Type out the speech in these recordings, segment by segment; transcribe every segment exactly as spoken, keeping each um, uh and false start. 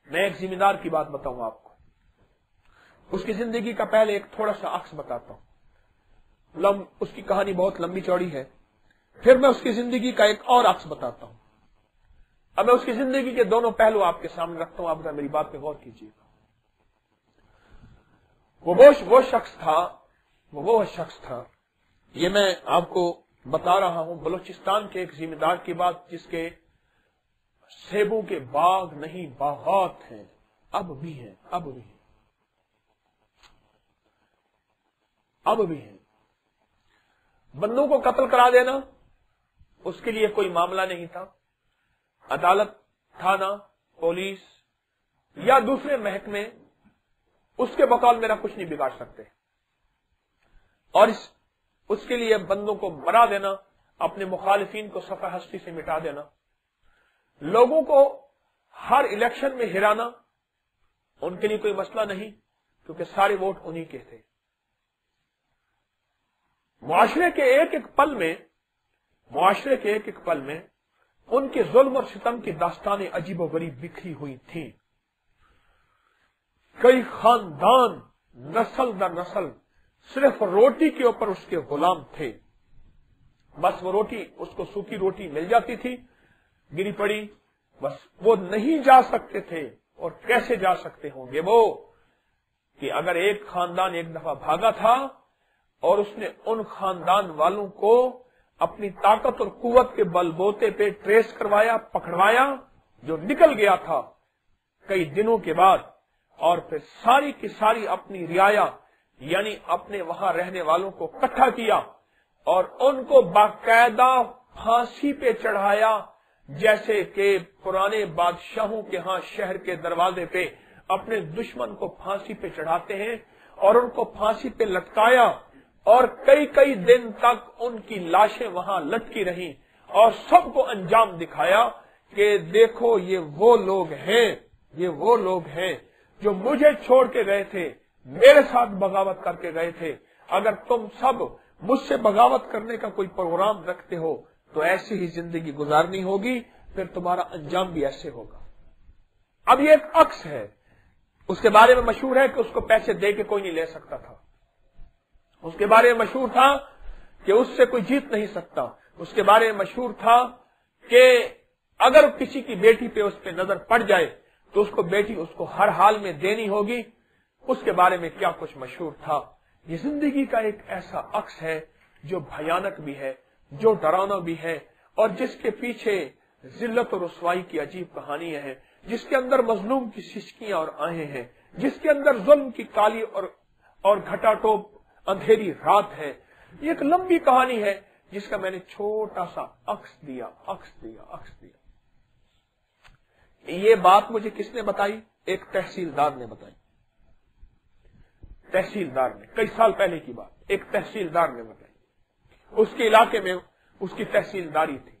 میں ایک ذمہ دار کی بات بتاؤں آپ کو. اس کی زندگی کا پہلے ایک تھوڑا سا عکس بتاتا ہوں. لم اس کی کہانی بہت لمبی چوڑی ہے. پھر میں اس کی زندگی کا ایک اور عکس بتاتا ہوں. اب میں اس کی زندگی کے دونوں پہلو آپ کے سامنے رکھتا ہوں. آپ ذرا میری بات پہ غور کیجیے گا. وہ وہ شخص تھا وہ وہ شخص تھا یہ میں آپ کو بتا رہا ہوں بلوچستان کے ایک ذمہ دار کی بات، جس کے سیبوں کے باغ نہیں باغات ہیں، اب بھی ہیں اب بھی ہیں اب بھی ہیں. بندوں کو قتل کرا دینا اس کے لیے کوئی معاملہ نہیں تھا. عدالت، تھانہ، پولیس یا دوسرے محکمے اس کے بقول میرا کچھ نہیں بگاڑ سکتے. اور اس اس کے لیے بندوں کو مرا دینا، اپنے مخالفین کو صفحہ ہستی سے مٹا دینا، لوگوں کو ہر الیکشن میں ہرانا ان کے لیے کوئی مسئلہ نہیں، کیونکہ سارے ووٹ انہی کے تھے. معاشرے کے ایک ایک پل میں معاشرے کے ایک ایک پل میں ان کے ظلم اور ستم کی داستانیں عجیب و غریب بکھری ہوئی تھیں. کئی خاندان نسل در نسل صرف روٹی کے اوپر اس کے غلام تھے. بس وہ روٹی، اس کو سوکھی روٹی مل جاتی تھی، گری پڑی، بس وہ نہیں جا سکتے تھے. اور کیسے جا سکتے ہوں گے وہ کہ اگر ایک خاندان ایک دفعہ بھاگا تھا اور اس نے ان خاندان والوں کو اپنی طاقت اور قوت کے بل بوتے پہ ٹریس کروایا، پکڑوایا، جو نکل گیا تھا کئی دنوں کے بعد، اور پھر ساری کی ساری اپنی رعایا یعنی اپنے وہاں رہنے والوں کو اکٹھا کیا اور ان کو باقاعدہ پھانسی پہ چڑھایا، جیسے کہ پرانے بادشاہوں کے ہاں شہر کے دروازے پہ اپنے دشمن کو پھانسی پہ چڑھاتے ہیں، اور ان کو پھانسی پہ لٹکایا اور کئی کئی دن تک ان کی لاشیں وہاں لٹکی رہیں اور سب کو انجام دکھایا کہ دیکھو یہ وہ لوگ ہیں یہ وہ لوگ ہیں جو مجھے چھوڑ کے گئے تھے، میرے ساتھ بغاوت کر کے گئے تھے. اگر تم سب مجھ سے بغاوت کرنے کا کوئی پروگرام رکھتے ہو تو ایسی ہی زندگی گزارنی ہوگی، پھر تمہارا انجام بھی ایسے ہوگا. اب یہ ایک عکس ہے، اس کے بارے میں مشہور ہے کہ اس کو پیسے دے کے کوئی نہیں لے سکتا تھا. اس کے بارے میں مشہور تھا کہ اس سے کوئی جیت نہیں سکتا. اس کے بارے میں مشہور تھا کہ اگر کسی کی بیٹی پہ اس پہ نظر پڑ جائے تو اس کو بیٹی اس کو ہر حال میں دینی ہوگی. اس کے بارے میں کیا کچھ مشہور تھا. یہ زندگی کا ایک ایسا عکس ہے جو بھیانک بھی ہے، جو ڈرانا بھی ہے، اور جس کے پیچھے ذلت اور رسوائی کی عجیب کہانیاں ہیں، جس کے اندر مظلوم کی سسکیاں اور آہیں ہیں، جس کے اندر ظلم کی کالی اور اور گھٹا ٹوپ اندھیری رات ہے. یہ ایک لمبی کہانی ہے جس کا میں نے چھوٹا سا عکس دیا عکس دیا عکس دیا. یہ بات مجھے کس نے بتائی؟ ایک تحصیلدار نے بتائی. تحصیلدار نے، کئی سال پہلے کی بات، ایک تحصیلدار نے بتائی. اس کے علاقے میں اس کی تحصیلداری تھی.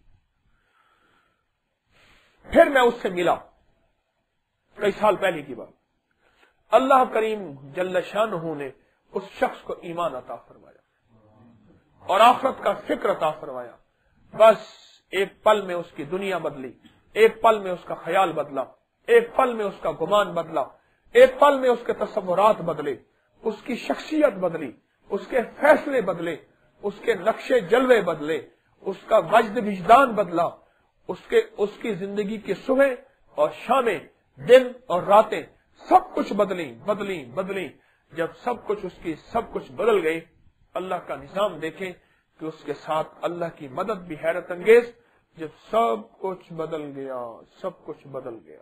پھر میں اس سے ملا، کئی سال پہلے کی بات. اللہ کریم جل شانہ نے اس شخص کو ایمان عطا فرمایا اور آخرت کا فکر عطا فرمایا. بس ایک پل میں اس کی دنیا بدلی، ایک پل میں اس کا خیال بدلا، ایک پل میں اس کا گمان بدلا، ایک پل میں اس کے تصورات بدلے، اس کی شخصیت بدلی، اس کے فیصلے بدلے، اس کے نقشے جلوے بدلے، اس کا وجد وجدان بدلا. اس کے اس کی زندگی کی صبح اور شامیں، دن اور راتیں سب کچھ بدلی بدلی بدلی. جب سب کچھ اس کی سب کچھ بدل گئی، اللہ کا نظام دیکھیں کہ اس کے ساتھ اللہ کی مدد بھی حیرت انگیز. جب سب کچھ بدل گیا سب کچھ بدل گیا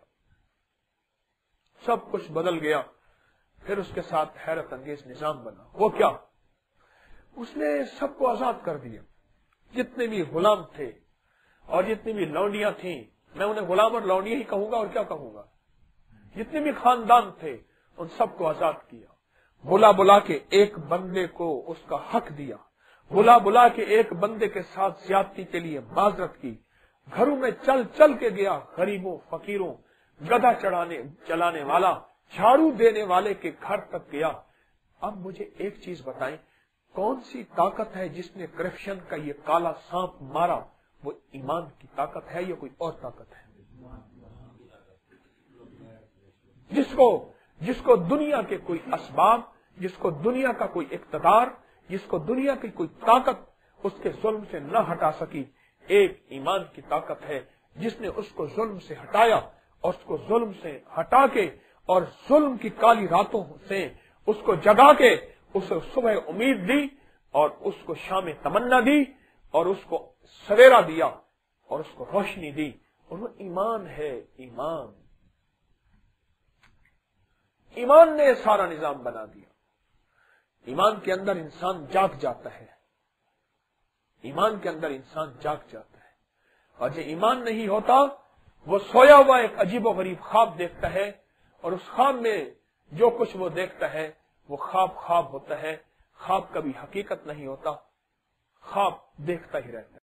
سب کچھ بدل گیا پھر اس کے ساتھ حیرت انگیز نظام بنا. وہ کیا؟ اس نے سب کو آزاد کر دیا. جتنے بھی غلام تھے اور جتنی بھی لونڈیاں تھیں، میں انہیں غلام اور لونڈیاں ہی کہوں گا اور کیا کہوں گا، جتنے بھی خاندان تھے ان سب کو آزاد کیا. بلا بلا کے ایک بندے کو اس کا حق دیا، بلا بلا کے ایک بندے کے ساتھ زیادتی کے لیے معذرت کی. گھروں میں چل چل کے گیا، غریبوں فقیروں، گدھا چڑھانے چلانے والا، جھاڑو دینے والے کے گھر تک گیا. اب مجھے ایک چیز بتائیں، کون سی طاقت ہے جس نے کرپشن کا یہ کالا سانپ مارا؟ وہ ایمان کی طاقت ہے یا کوئی اور طاقت ہے؟ जिसको जिसको दुनिया के कोई असबाब, जिसको दुनिया का कोई इक्तदार, जिसको दुनिया की कोई ताकत उसके जुल्म से न हटा सकी, एक ईमान की ताकत है जिसने उसको जुल्म से हटाया और उसको जुल्म से हटा के और जुल्म की काली रातों से उसको जगा के उसे सुबह उम्मीद दी और उसको शाम तमन्ना दी और उसको सवेरा दिया और उसको रोशनी दी, और वो ईमान है। ईमान ईमान ने सारा निजाम बना दिया। ईमान के अंदर इंसान जाग जाता है, ईमान के अंदर इंसान जाग जाता है। और जो ईमान नहीं होता वो सोया हुआ एक अजीबो गरीब ख्वाब देखता है, और उस ख्वाब में जो कुछ वो देखता है वो ख्वाब ख्वाब होता है, ख्वाब कभी हकीकत नहीं होता, ख्वाब देखता ही रहता है।